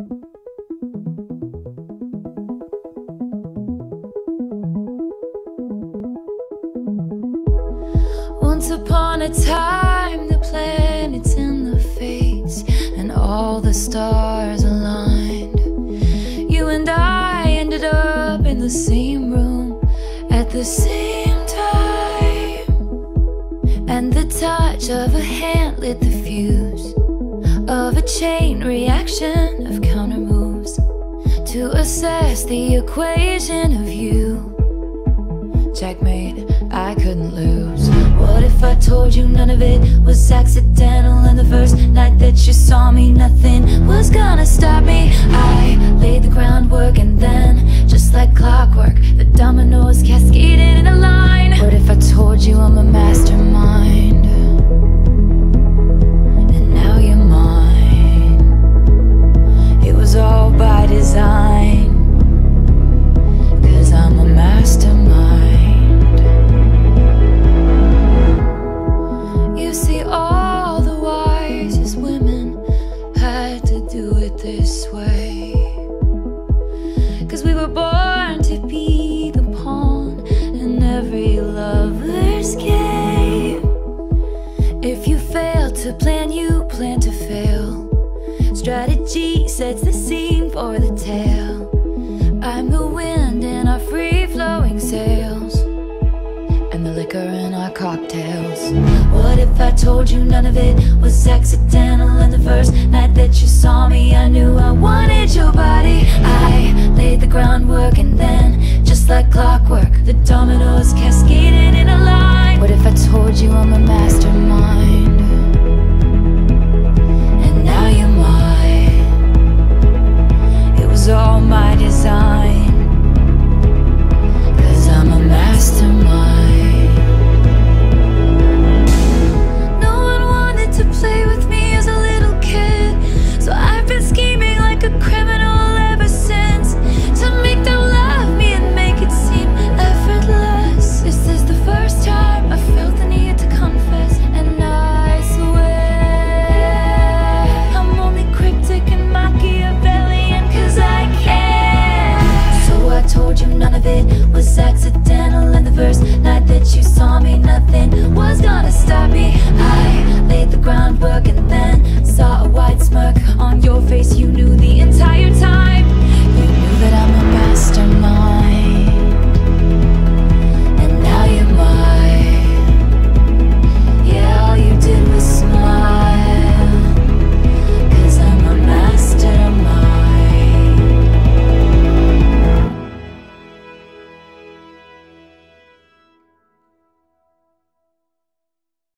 Once upon a time, the planets in the fates and all the stars aligned. You and I ended up in the same room at the same time, and the touch of a hand lit the fuse of a chain reaction of counter moves to assess the equation of you. Checkmate, I couldn't lose. What if I told you none of it was accidental, and the first night that you saw me nothing was gonna stop me? I laid the groundwork, and then, just like clockwork, the dominoes cascaded in a line. What if I told you I'm a mastermind, and now you're mine? It was all by design, 'cause I'm a mastermind. You see, all the wisest women had to do it this way, 'cause we were born to be the pawn in every lover's game. If you fail to plan, you plan to fail. Strategy sets the scene for the tale. I'm the wind in our free-flowing sails, and the liquor in our cocktails. What if I told you none of it was accidental, and the first night that you saw me I knew I wanted your body? I laid the groundwork, and then, just like clockwork, the dominoes cascaded in a line. What if I told you I'm a mastermind,